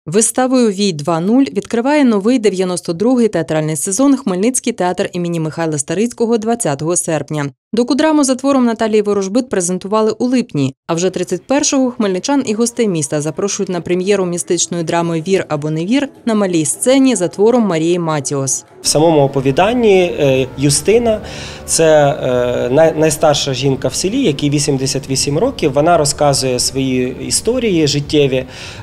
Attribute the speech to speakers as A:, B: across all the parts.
A: Виставою «Вій 2.0» відкриває новий 92-й театральний сезон Хмельницький театр імені Михайла Старицького 20 серпня. Докудраму за твором Наталії Ворожбит презентували у липні, а вже 31-го хмельничан і гостей міста запрошують на прем'єру містичної драми «Вір або не вір» на малій сцені за твором Марії Матіос.
B: В самому оповіданні Юстина – це найстарша жінка в селі, якій 88 років. Вона розказує свої історії життєві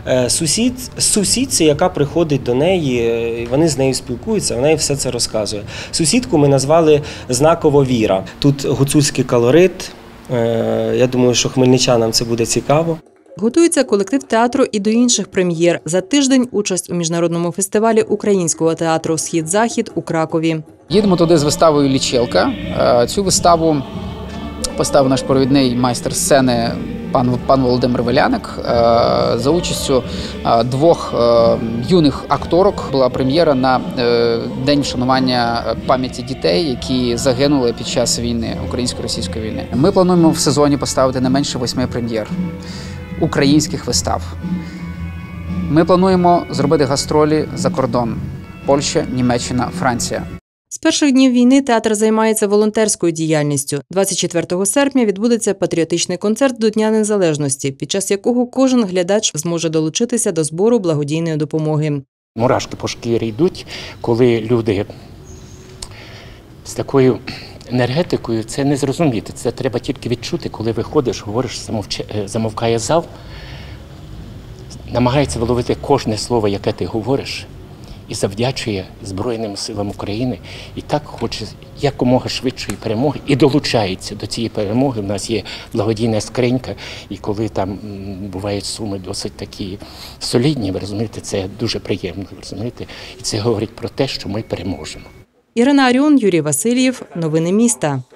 B: сусідці, яка приходить до неї, вони з нею спілкуються, вона їй все це розказує. Сусідку ми назвали знаково Віра. Тут гуцульський колорит, я думаю, що хмельничанам це буде цікаво.
A: Готується колектив театру і до інших прем'єр. За тиждень участь у міжнародному фестивалі українського театру «Схід-Захід» у Кракові.
C: Їдемо туди з виставою «Лічилка». Цю виставу поставив наш провідний майстер сцени пан Володимир Веляник. За участю двох юних акторок була прем'єра на День вшанування пам'яті дітей, які загинули під час війни, українсько-російської війни. Ми плануємо в сезоні поставити не менше 8 прем'єр українських вистав. Ми плануємо зробити гастролі за кордон – Польща, Німеччина, Франція.
A: З перших днів війни театр займається волонтерською діяльністю. 24 серпня відбудеться патріотичний концерт до Дня Незалежності, під час якого кожен глядач зможе долучитися до збору благодійної допомоги.
D: Мурашки по шкірі йдуть, коли люди з такою енергетикою, це не зрозуміти, це треба тільки відчути, коли виходиш, говориш, замовкає зал, намагається виловити кожне слово, яке ти говориш, і завдячує Збройним силам України, і так хоче якомога швидшої перемоги, і долучається до цієї перемоги. У нас є благодійна скринька, і коли там бувають суми досить такі солідні, ви розумієте, це дуже приємно, ви розумієте, і це говорить про те, що ми переможемо.
A: Ірина Аріон, Юрій Васильєв. Новини міста.